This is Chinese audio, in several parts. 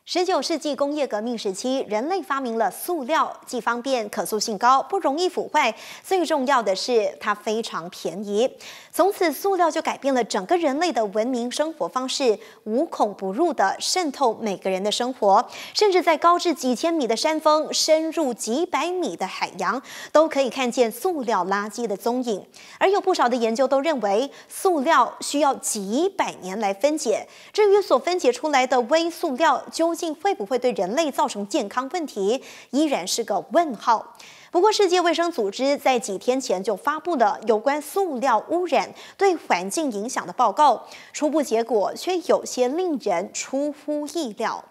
19世纪工业革命时期，人类发明了塑料，既方便、可塑性高，不容易腐坏。最重要的是，它非常便宜。从此，塑料就改变了整个人类的文明生活方式，无孔不入地渗透每个人的生活，甚至在高至几千米的山峰、深入几百米的海洋，都可以看见塑料垃圾的踪影。而有不少的研究都认为，塑料需要几百年来分解。至于所分解出来的微塑料，究竟会不会对人类造成健康问题，依然是个问号。不过，世界卫生组织在几天前就发布了有关塑料污染对环境影响的报告，初步结果却有些令人出乎意料。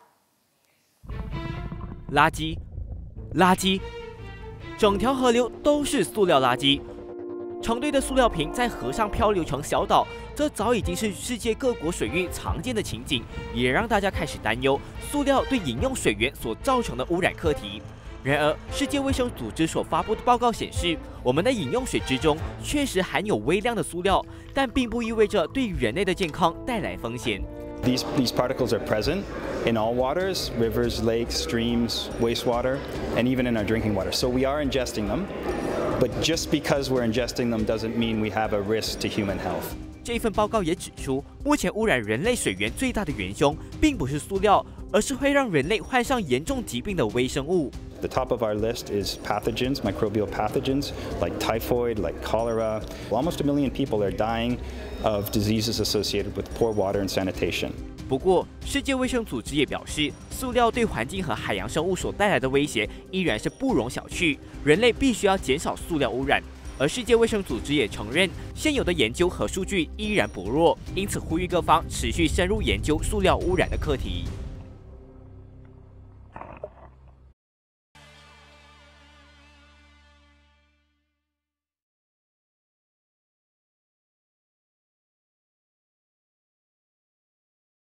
垃圾，整条河流都是塑料垃圾。成堆的塑料瓶在河上漂流成小岛，这早已经是世界各国水域常见的情景，也让大家开始担忧塑料对饮用水源所造成的污染课题。然而，世界卫生组织所发布的报告显示，我们的饮用水之中确实含有微量的塑料，但并不意味着对人类的健康带来风险。 These particles are present in all waters, rivers, lakes, streams, wastewater, and even in our drinking water. So we are ingesting them, but just because we're ingesting them doesn't mean we have a risk to human health. 这份报告也指出，目前污染人类水源最大的元凶，并不是塑料，而是会让人类患上严重疾病的微生物。 The top of our list is pathogens, microbial pathogens like typhoid, like cholera. Almost 1 million people are dying of diseases associated with poor water and sanitation. 不过，世界卫生组织也表示，塑料对环境和海洋生物所带来的威胁依然是不容小觑，人类必须要减少塑料污染。而世界卫生组织也承认，现有的研究和数据依然薄弱，因此呼吁各方持续深入研究塑料污染的课题。